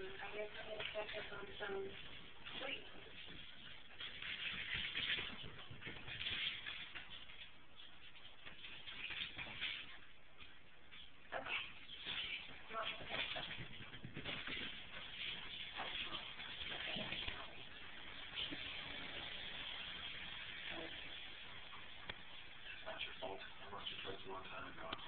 I guess I'm going to check up on some sleep. Okay. It's not your fault. I must have told you a long time ago.